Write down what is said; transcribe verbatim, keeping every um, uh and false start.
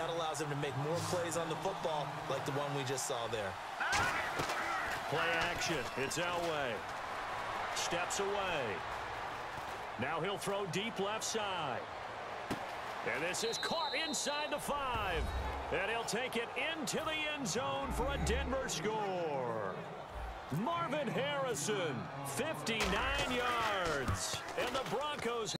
that allows him to make more plays on the football like the one we just saw there. Play action. It's Elway. Steps away. Now he'll throw deep left side. And this is caught inside the five. And he'll take it into the end zone for a Denver score. Marvin Harrison, fifty-nine yards. And the Broncos